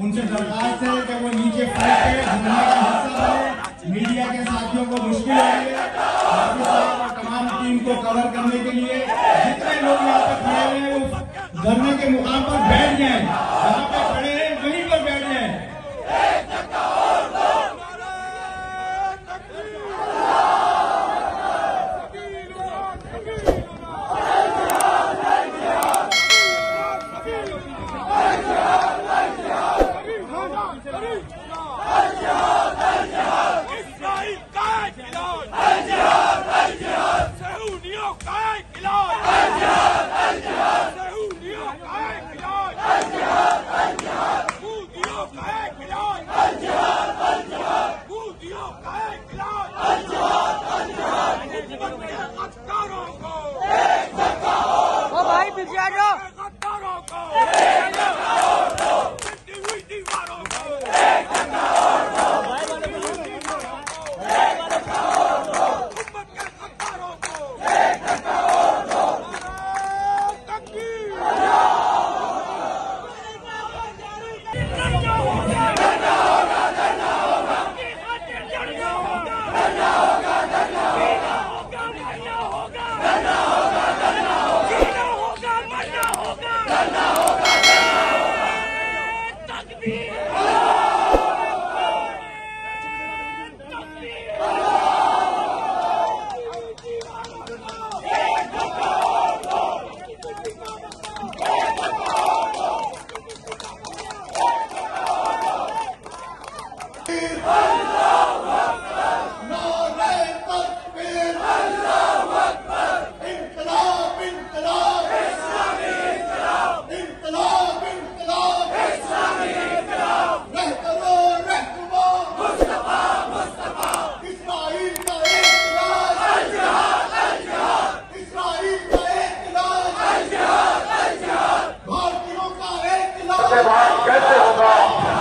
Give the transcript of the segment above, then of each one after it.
उनसे दरखास्त है कि वो नीचे फ्लैट पे घूमने का हिस्सा बने। मीडिया के साथियों को मुश्किल हो रही है और तमाम टीम को कवर करने के लिए जितने लोग यहाँ पे खड़े हुए हैं वो धरने के मुकाम पर बैठ जाए, जहाँ पे खड़े हैं वहीं पर बैठ जाए। कैसे होगा?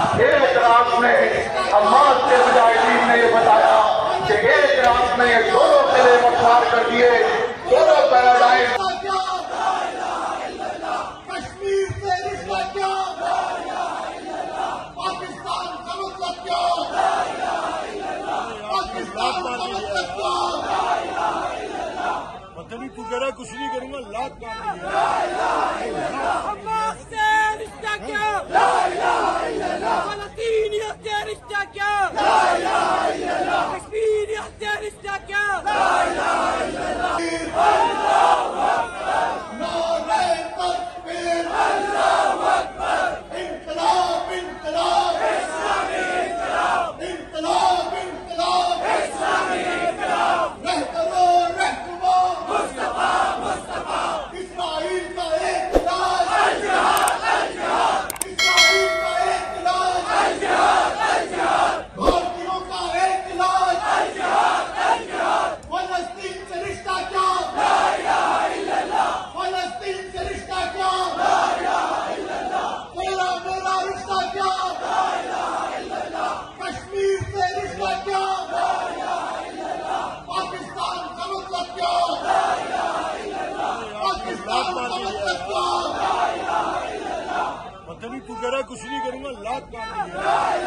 एक रात में अम्मास के मुजाहिदीन ने ये बताया कि एक रात में ये दोनों किले मख्तार कर दिए, दोनों पैराडाइज। कश्मीर से रिश्ता क्या, पाकिस्तान का मतलब क्या, पाकिस्तान का मतलब क्या। पता नहीं तू कह रहा कुछ नहीं करूंगा, लात हमास से रिश्ता क्या, फलस्तीनियत से रिश्ता क्या, कश्मीरियत से रिश्ता क्या। पता नहीं तू कह रहा कुछ नहीं करूंगा, लात